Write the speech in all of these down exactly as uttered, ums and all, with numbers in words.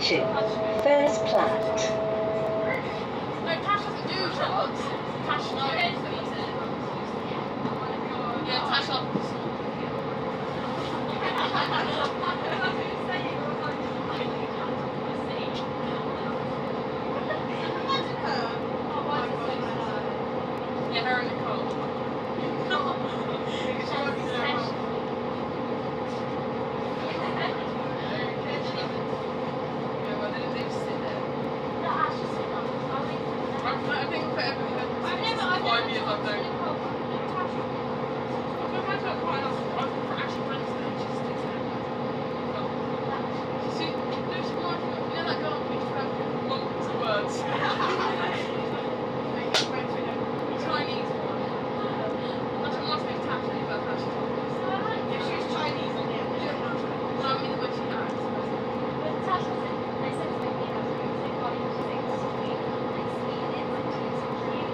approaching first plat. No, Tash doesn't do drugs. Tash knows. Yeah, Tash loves. Yeah, her and Nicole. I think for everything, I've never, I've five years I've known. I've never had quite enough. I've actually friends with her. She's sticks there. She, no, she's like, you know that girl who used to have months of words? Chinese one. That's what must make Tash really bad how she talks. If she was Chinese, then yeah. No, I mean the way she acts. But Tash doesn't, they said it's going to be enough to say body to say sweet, like sweet, and it's like so cute.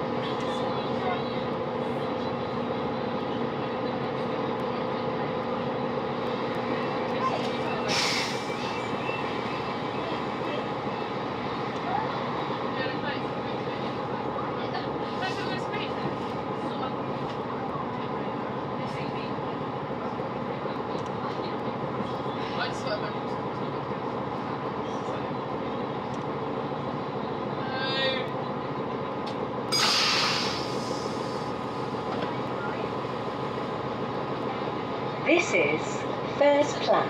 This is first plat.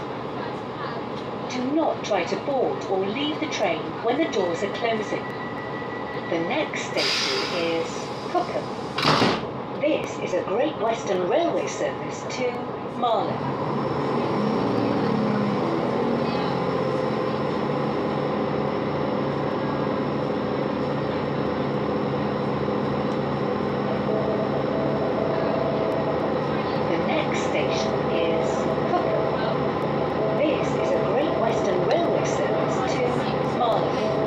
Do not try to board or leave the train when the doors are closing. The next station is Cookham. This is a Great Western Railway service to Marlow. Station is Cookham. This is a Great Western Railway service to Marlow.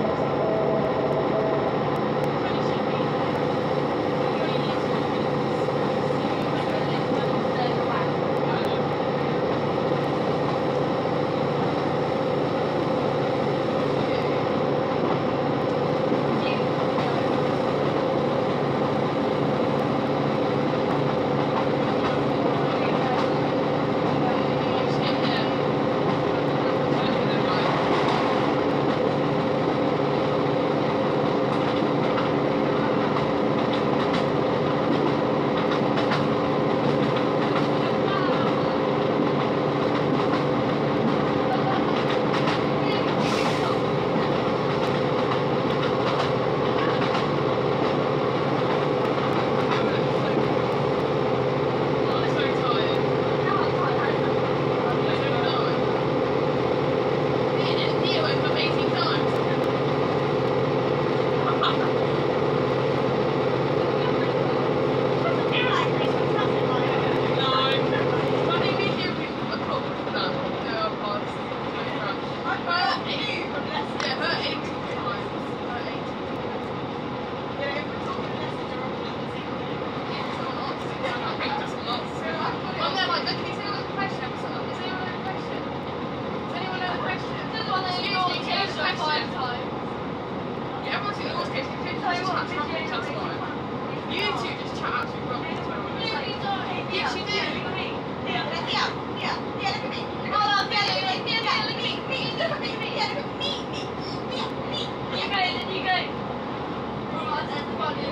You two just chat absolutely rubbish. Yes, you do. Yeah, yeah, yeah, yeah, look at me. Oh, yeah, look at me, yeah, look at me, me, look at me, yeah, look at me, me, me, me. You go, then you go. Oh, that's funny.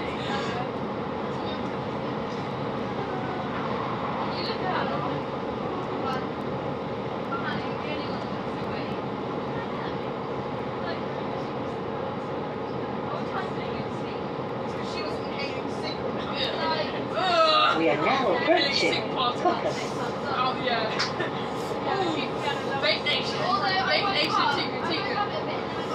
You look at her. We are now approaching Cookham. Oh, yeah. Vape Nation. Vape Nation, Tigger, Tigger.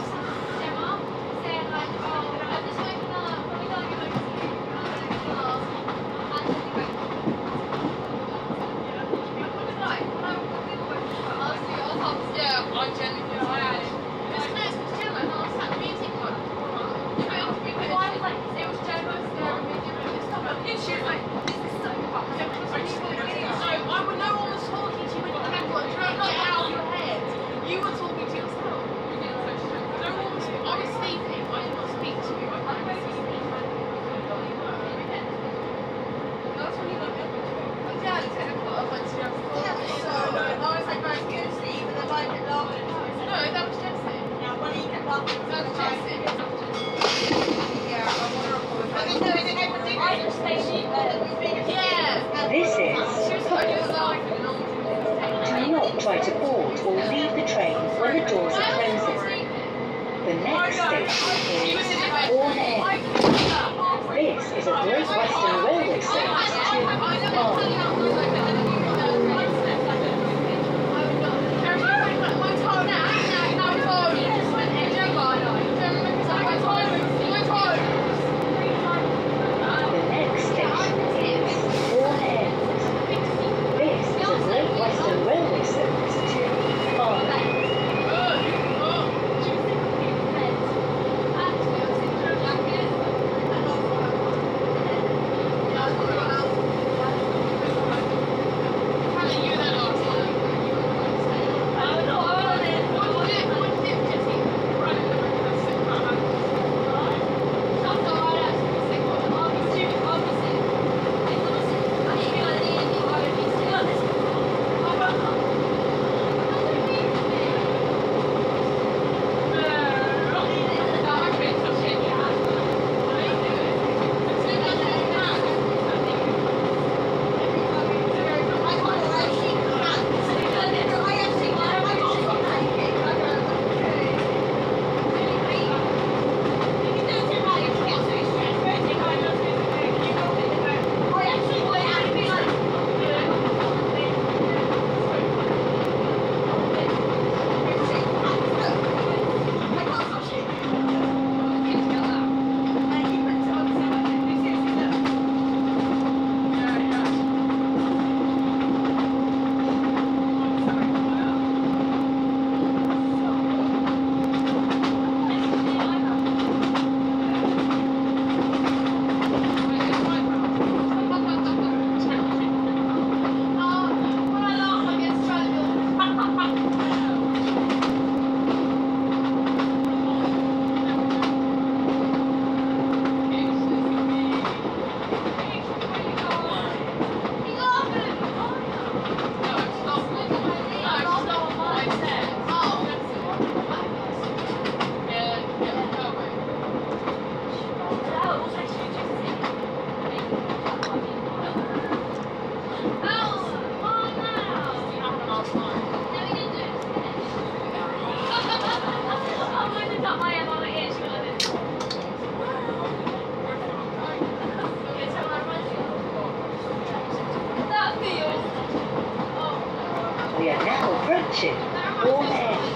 Yeah, I genuinely I am. It's nice because Gemma and I sat music on. Why was like, it was Gemma staring at me doing this stuff. And she was like, this is so fun. No, I would know all the talking to you when you had one. Not out of your head. You were talking to yourself. This is Cookham. Do not try to board or leave the train when the doors are closing. The next station is Bourne End. This is a Great Western Railway service to Barnet. The next station is Bourne End. This is a Great Western Railway service to Barnet. We are now approaching Bourne End.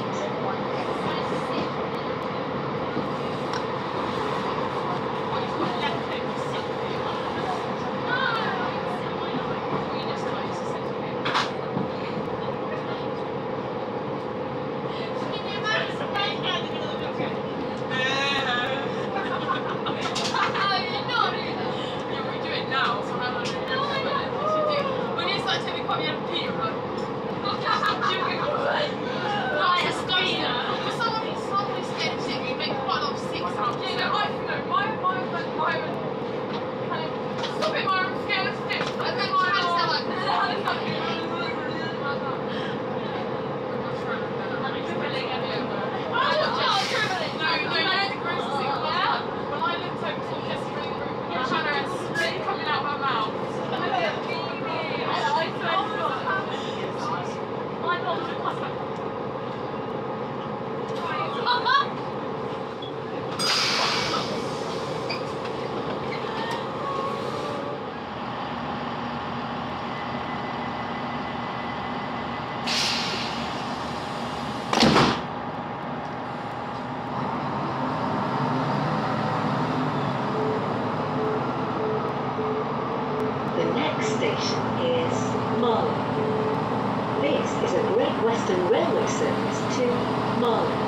The next station is Marlow. This is a Great Western Railway service to Marlow.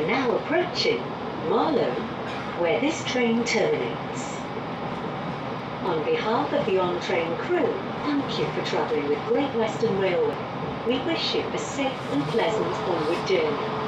We're now approaching Marlow, where this train terminates. On behalf of the on-train crew, thank you for travelling with Great Western Railway. We wish you a safe and pleasant onward journey.